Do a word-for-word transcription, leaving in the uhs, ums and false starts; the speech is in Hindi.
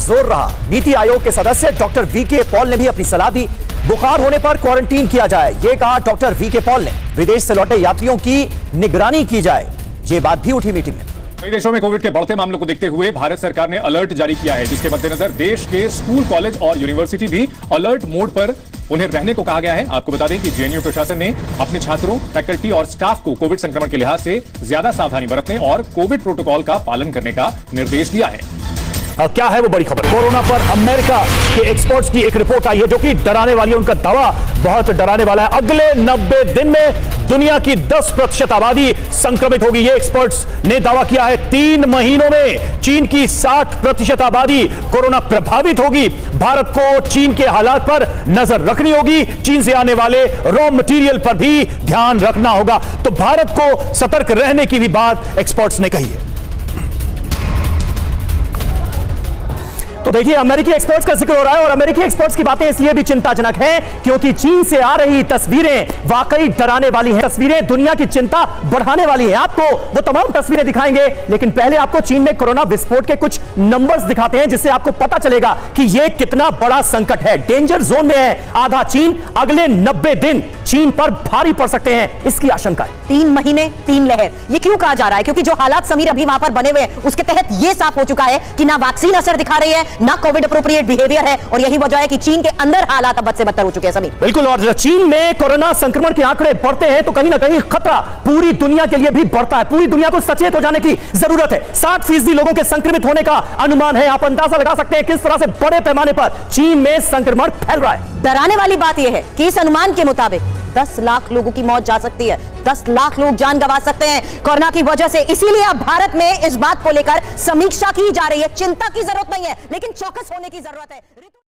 जोर रहा। नीति आयोग के सदस्य डॉक्टर वी के पॉल ने भी अपनी सलाह दी, बुखार होने पर क्वारंटीन किया जाए। यह कहा डॉक्टर वी के पॉल ने। विदेश से लौटे यात्रियों की निगरानी की जाए, ये बात भी उठी मीटिंग में। कई देशों में कोविड के बढ़ते मामलों को देखते हुए भारत सरकार ने अलर्ट जारी किया है, जिसके मद्देनजर देश के स्कूल, कॉलेज और यूनिवर्सिटी भी अलर्ट मोड पर उन्हें रहने को कहा गया है। आपको बता दें कि जेएनयू प्रशासन ने अपने छात्रों, फैकल्टी और स्टाफ को कोविड संक्रमण के लिहाज से ज्यादा सावधानी बरतने और कोविड प्रोटोकॉल का पालन करने का निर्देश दिया है। क्या है वो बड़ी खबर? कोरोना पर अमेरिका के एक्सपर्ट्स की एक रिपोर्ट आई है जो कि डराने वाली है। उनका दावा बहुत डराने वाला है। अगले नब्बे दिन में दुनिया की दस प्रतिशत आबादी संक्रमित होगी। ये एक्सपर्ट्स ने दावा किया है। तीन महीनों में चीन की साठ प्रतिशत आबादी कोरोना प्रभावित होगी। भारत को चीन के हालात पर नजर रखनी होगी। चीन से आने वाले रॉ मटेरियल पर भी ध्यान रखना होगा। तो भारत को सतर्क रहने की भी बात एक्सपर्ट्स ने कही है। तो देखिए, अमेरिकी एक्सपर्ट्स का जिक्र हो रहा है और अमेरिकी एक्सपर्ट्स की बातें इसलिए भी चिंताजनक हैं क्योंकि चीन से आ रही तस्वीरें वाकई डराने वाली हैं। तस्वीरें दुनिया की चिंता बढ़ाने वाली हैं। आपको वो तमाम तस्वीरें दिखाएंगे, लेकिन पहले आपको चीन में कोरोना विस्फोट के कुछ नंबर्स दिखाते हैं जिससे आपको पता चलेगा कि यह कितना बड़ा संकट है। डेंजर जोन में है आधा चीन। अगले नब्बे दिन चीन पर भारी पड़ सकते हैं, इसकी आशंका है। तीन महीने तीन लहर, ये क्यों कहा जा रहा है? क्योंकि जो हालात समीर अभी वहां पर बने हुए हैं उसके तहत यह साफ हो चुका है कि ना वैक्सीन असर दिखा रही है, ना कोविड अप्रोप्रिएट बिहेवियर है, और यही वजह है कि चीन के अंदर हालात अब बद से बदतर हो चुके हैं समीर। बिल्कुल, और चीन में कोरोना संक्रमण के आंकड़े बढ़ते हैं तो कहीं ना कहीं खतरा पूरी दुनिया के लिए भी बढ़ता है। पूरी दुनिया को सचेत हो जाने की जरूरत है। साठ फीसदी लोगों के संक्रमित होने का अनुमान है। आप अंदाजा लगा सकते हैं किस तरह से बड़े पैमाने पर चीन में संक्रमण फैल रहा है। डराने वाली बात यह है कि इस अनुमान के मुताबिक दस लाख लोगों की मौत जा सकती है। दस लाख लोग जान गंवा सकते हैं कोरोना की वजह से। इसीलिए अब भारत में इस बात को लेकर समीक्षा की जा रही है। चिंता की जरूरत नहीं है, लेकिन चौकस होने की जरूरत है।